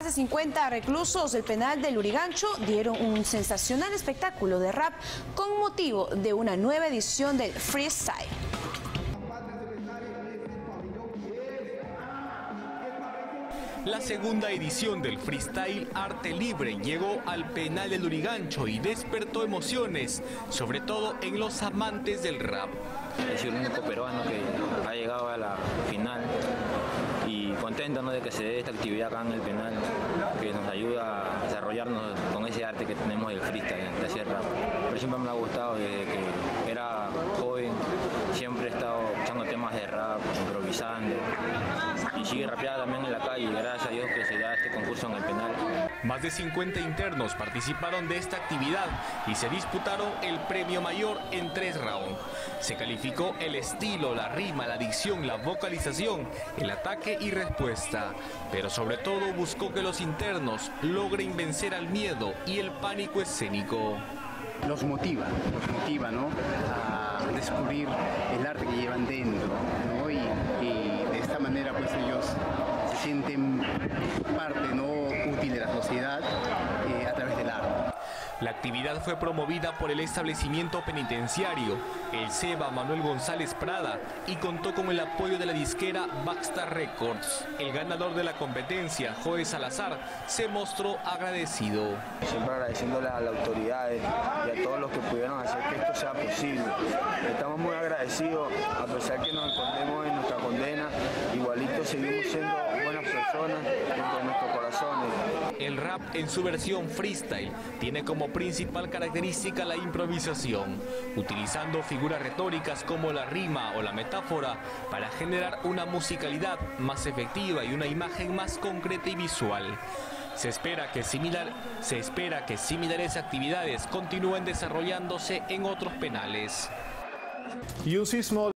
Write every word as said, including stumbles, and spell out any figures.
de cincuenta reclusos del penal de Lurigancho dieron un sensacional espectáculo de rap con motivo de una nueva edición del freestyle. La segunda edición del freestyle Arte Libre llegó al penal de Lurigancho y despertó emociones, sobre todo en los amantes del rap. He sido el único peruano que ha llegado a la final y contento, ¿no?, de que se dé esta actividad acá en el penal, que nos ayuda a desarrollarnos con ese arte que tenemos del freestyle, de hacer rap. Pero siempre me ha gustado desde que era joven, siempre he estado escuchando temas de rap, improvisando y sigue rapeando también en la calle, gracias a Dios que se da este concurso en el penal. Más de cincuenta internos participaron de esta actividad y se disputaron el premio mayor en tres rounds. Se calificó el estilo, la rima, la dicción, la vocalización, el ataque y respuesta, pero sobre todo buscó que los internos logren vencer al miedo y el pánico escénico. Los motiva, los motiva, ¿no?, a descubrir el arte que llevan dentro, ¿no? y, y de esta manera pues ellos se sienten parte, ¿no?, útil de la sociedad eh, a través del arte. La actividad fue promovida por el establecimiento penitenciario, el SEBA Manuel González Prada, y contó con el apoyo de la disquera Baxter Records. El ganador de la competencia, Joe Salazar, se mostró agradecido. Siempre agradeciéndole a las autoridades y a todos los que pudieron hacer que esto sea posible. Estamos muy agradecidos, a pesar que nos escondemos en nuestra condena, igualito seguimos siendo buenas personas dentro de nuestros corazones. El rap en su versión freestyle tiene como principal característica la improvisación, utilizando figuras retóricas como la rima o la metáfora para generar una musicalidad más efectiva y una imagen más concreta y visual. Se espera que, similar, se espera que similares actividades continúen desarrollándose en otros penales. Y un sismo